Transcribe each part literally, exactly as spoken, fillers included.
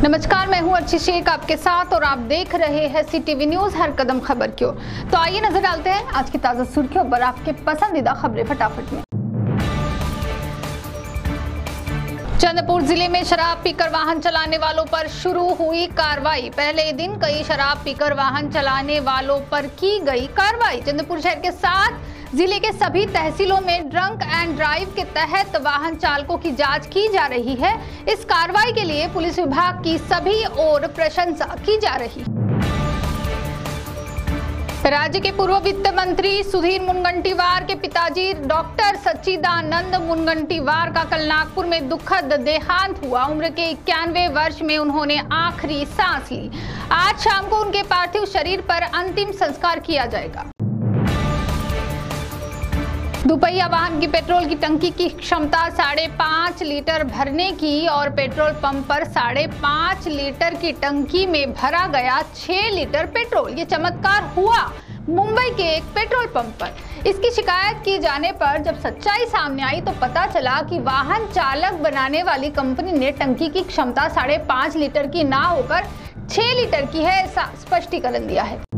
नमस्कार, मैं हूं अर्ची शेख आपके साथ और आप देख रहे हैं सीटीवी न्यूज हर कदम खबर की ओर। तो आइए नजर डालते हैं आज की ताजा सुर्खियों पर आपके पसंदीदा खबरें फटाफट में। चंद्रपुर जिले में शराब पीकर वाहन चलाने वालों पर शुरू हुई कार्रवाई। पहले दिन कई शराब पीकर वाहन चलाने वालों पर की गई कार्रवाई। चंद्रपुर शहर के साथ जिले के सभी तहसीलों में ड्रंक एंड ड्राइव के तहत वाहन चालकों की जांच की जा रही है। इस कार्रवाई के लिए पुलिस विभाग की सभी ओर प्रशंसा की जा रही है। राज्य के पूर्व वित्त मंत्री सुधीर मुनगंटीवार के पिताजी डॉक्टर सच्चिदानंद मुनगंटीवार का कल नागपुर में दुखद देहांत हुआ। उम्र के इक्यानवे वर्ष में उन्होंने आखिरी सांस ली। आज शाम को उनके पार्थिव शरीर पर अंतिम संस्कार किया जाएगा। दुपहिया वाहन की पेट्रोल की टंकी की क्षमता साढ़े पाँच लीटर भरने की और पेट्रोल पंप पर साढ़े पाँच लीटर की टंकी में भरा गया छह लीटर पेट्रोल। ये चमत्कार हुआ मुंबई के एक पेट्रोल पंप पर। इसकी शिकायत किए जाने पर जब सच्चाई सामने आई तो पता चला कि वाहन चालक बनाने वाली कंपनी ने टंकी की क्षमता साढ़े पाँच लीटर की ना होकर छह लीटर की है, ऐसा स्पष्टीकरण दिया है।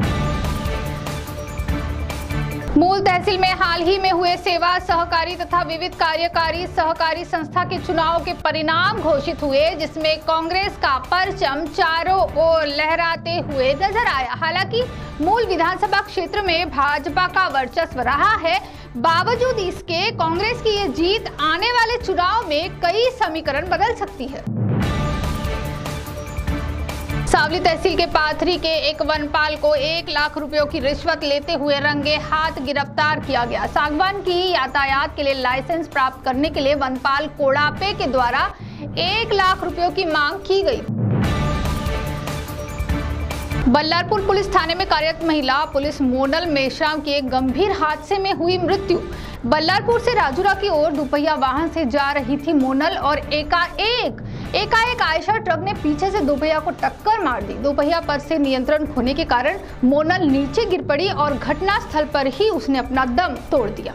मूल तहसील में हाल ही में हुए सेवा सहकारी तथा विविध कार्यकारी सहकारी संस्था के चुनाव के परिणाम घोषित हुए, जिसमें कांग्रेस का परचम चारों ओर लहराते हुए नजर आया। हालांकि मूल विधानसभा क्षेत्र में भाजपा का वर्चस्व रहा है, बावजूद इसके कांग्रेस की ये जीत आने वाले चुनाव में कई समीकरण बदल सकती है। सावली तहसील के पाथरी के एक वनपाल को एक लाख रुपयों की रिश्वत लेते हुए रंगे हाथ गिरफ्तार किया गया। सागवान की यातायात के लिए लाइसेंस प्राप्त करने के लिए वनपाल कोड़ापे के द्वारा एक लाख रुपयों की मांग की गई। बल्लारपुर पुलिस थाने में कार्यरत महिला पुलिस मोनल मेश्राम की एक गंभीर हादसे में हुई मृत्यु। बल्लारपुर से राजूरा की ओर दुपहिया वाहन से जा रही थी मोनल और एकाएक एकाएक आयशर ट्रक ने पीछे से दोपहिया को टक्कर मार दी। दोपहिया पर से नियंत्रण खोने के कारण मोनल नीचे गिर पड़ी और घटनास्थल पर ही उसने अपना दम तोड़ दिया।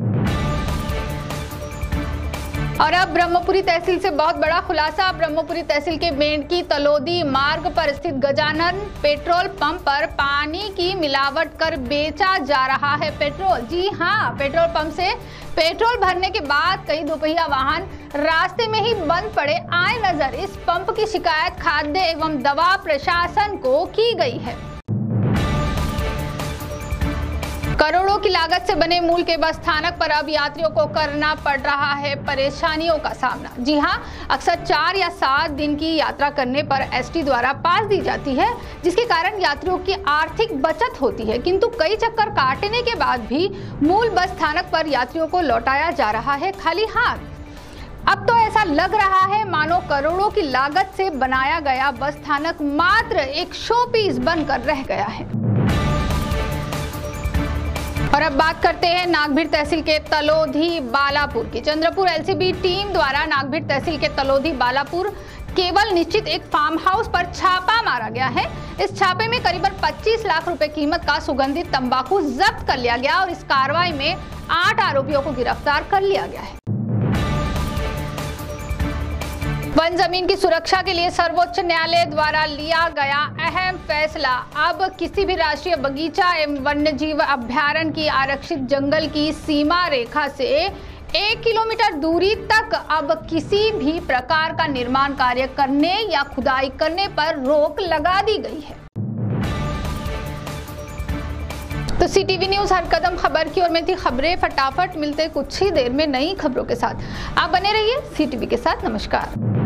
और अब ब्रह्मपुरी तहसील से बहुत बड़ा खुलासा। ब्रह्मपुरी तहसील के मेंढकी तलोदी मार्ग पर स्थित गजानन पेट्रोल पंप पर पानी की मिलावट कर बेचा जा रहा है पेट्रोल। जी हां, पेट्रोल पंप से पेट्रोल भरने के बाद कई दोपहिया वाहन रास्ते में ही बंद पड़े आए नजर। इस पंप की शिकायत खाद्य एवं दवा प्रशासन को की गई है। करोड़ों की लागत से बने मूल के बस स्थानक पर अब यात्रियों को करना पड़ रहा है परेशानियों का सामना। जी हां, अक्सर चार या सात दिन की यात्रा करने पर एसटी द्वारा पास दी जाती है, जिसके कारण यात्रियों की आर्थिक बचत होती है, किंतु कई चक्कर काटने के बाद भी मूल बस स्थानक पर यात्रियों को लौटाया जा रहा है खाली हाथ। अब तो ऐसा लग रहा है मानो करोड़ों की लागत से बनाया गया बस स्थानक मात्र एक शो पीस बनकर रह गया है। और अब बात करते हैं नागभीड़ तहसील के तलोधी बालापुर की। चंद्रपुर एलसीबी टीम द्वारा नागभीड़ तहसील के तलोधी बालापुर केवल निश्चित एक फार्म हाउस पर छापा मारा गया है। इस छापे में करीबन पच्चीस लाख रुपए कीमत का सुगंधित तंबाकू जब्त कर लिया गया और इस कार्रवाई में आठ आरोपियों को गिरफ्तार कर लिया गया है। वन जमीन की सुरक्षा के लिए सर्वोच्च न्यायालय द्वारा लिया गया अहम फैसला। अब किसी भी राष्ट्रीय बगीचा एवं वन्यजीव अभ्यारण्य की आरक्षित जंगल की सीमा रेखा से एक किलोमीटर दूरी तक अब किसी भी प्रकार का निर्माण कार्य करने या खुदाई करने पर रोक लगा दी गई है। तो सीटीवी न्यूज हर कदम खबर की ओर में थी खबरें फटाफट। मिलते कुछ ही देर में नई खबरों के साथ। आप बने रहिए सीटीवी के साथ। नमस्कार।